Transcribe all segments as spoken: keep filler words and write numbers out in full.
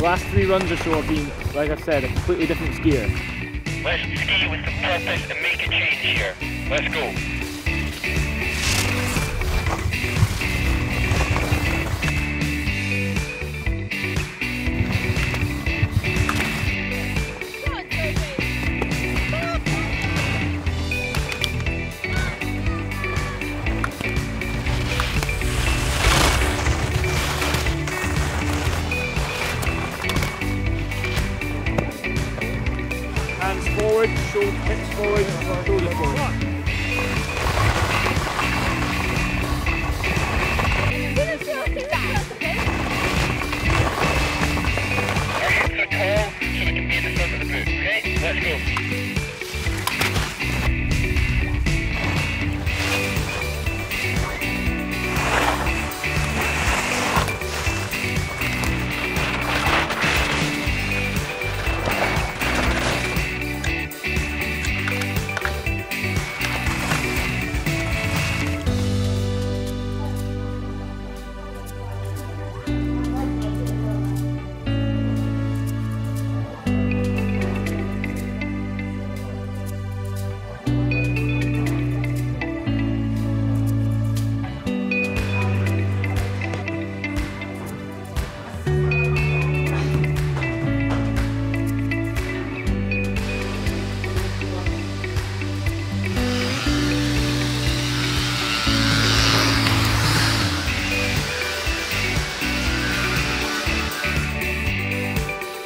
The last three runs or so have been, like I've said, a completely different skier. Let's ski with the purpose and make a change here. Let's go. Hands forward, shoulder, hips forward, shoulder forward. Our hips are tall, so we can be at the front of the boot, okay? Let's go.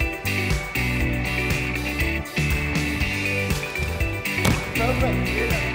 Perfect.